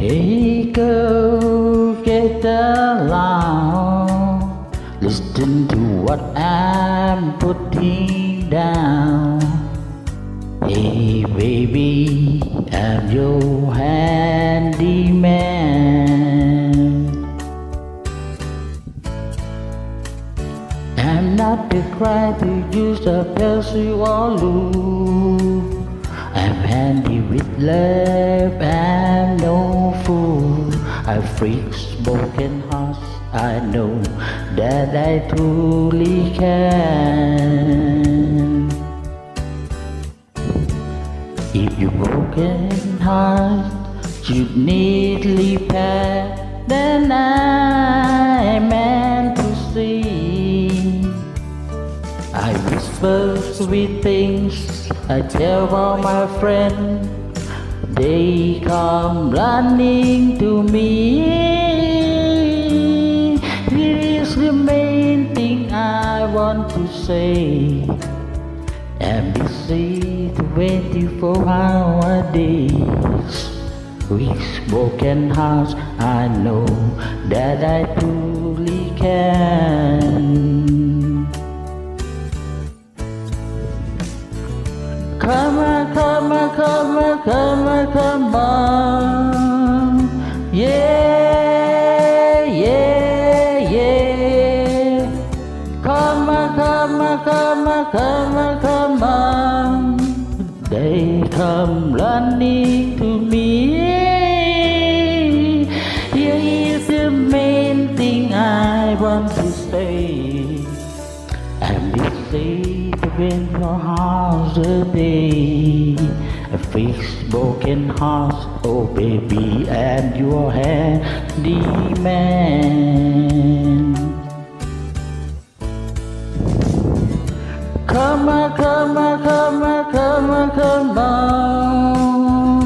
Hey girl, get along. Listen to what I'm putting down. Hey baby, I'm your handyman. I'm not the kind to use a pencil or lube. I'm handy with love, I'm no fool. I fix broken hearts, I know that I truly can. If your broken heart should need repair, then I'm meant to see. I whisper sweet things, I tell all my friends, they come running to me. This is the main thing I want to say. I'm busy 24 hour days. With broken hearts, I know that I truly can. Come on, come on, come on, come on, come on. Yeah, yeah, yeah. Come on, come on, come on, come on, come on. They come running to me. Here is the main thing I want to say. I'm busy 24 hours a day. I fix broken hearts, oh baby, I'm your handyman. Come on, come on, come on, come on, come on.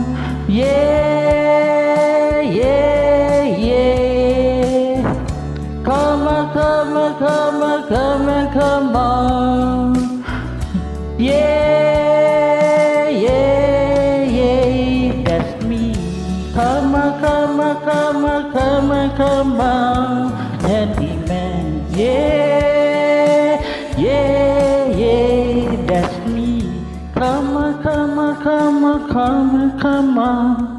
Yeah, yeah, yeah. Come on, come on, come on, come on, come on. Yeah, yeah, yeah, that's me. Come on, come on, come on, come on, come on. Handyman, yeah, yeah, yeah, that's me. Come on, come on, come on, come on, come on.